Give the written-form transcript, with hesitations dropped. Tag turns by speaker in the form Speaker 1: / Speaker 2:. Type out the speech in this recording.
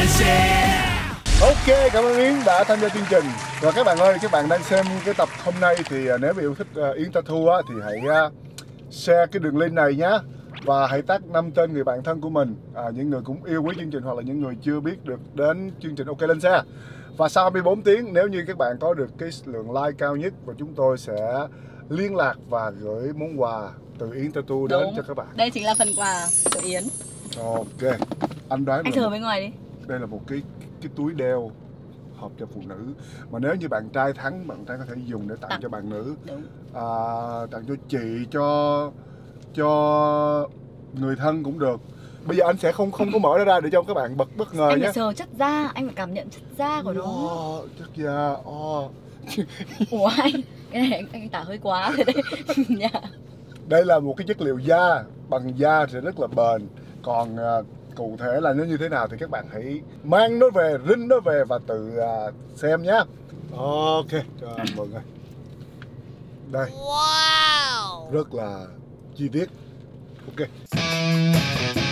Speaker 1: Ok, cảm ơn Yến đã tham gia chương trình. Và các bạn ơi, các bạn đang xem cái tập hôm nay thì nếu mà yêu thích Yến Tattoo á, thì hãy share cái đường link này nhé. Và hãy tag 5 tên người bạn thân của mình, những người cũng yêu quý chương trình hoặc là những người chưa biết được đến chương trình OK Lên Xe. Và sau 24 tiếng, nếu như các bạn có được cái lượng like cao nhất, và chúng tôi sẽ liên lạc và gửi món quà từ Yến Tattoo đến cho các bạn.
Speaker 2: Đây chính là phần quà của Yến.
Speaker 1: Ok, anh đoán
Speaker 2: anh thử bên ngoài đi.
Speaker 1: Đây là một cái túi đeo hợp cho phụ nữ, mà nếu như bạn trai thắng, bạn trai có thể dùng để tặng cho bạn nữ.
Speaker 2: Đúng.
Speaker 1: Tặng cho chị, cho người thân cũng được. Bây giờ anh sẽ không có mở nó ra để cho các bạn bất ngờ nhé.
Speaker 2: Anh phải sờ chất da, anh phải cảm nhận chất da của nó.
Speaker 1: Chất da.
Speaker 2: Ủa cái này anh tả hơi quá rồi đấy.
Speaker 1: Đây là một cái chất liệu da, bằng da sẽ rất là bền. Còn cụ thể là nó như thế nào thì các bạn hãy mang nó về, rinh nó về và tự xem nhé. Ok, cho anh mượn ơi. Đây. Wow. Rất là chi tiết. Ok.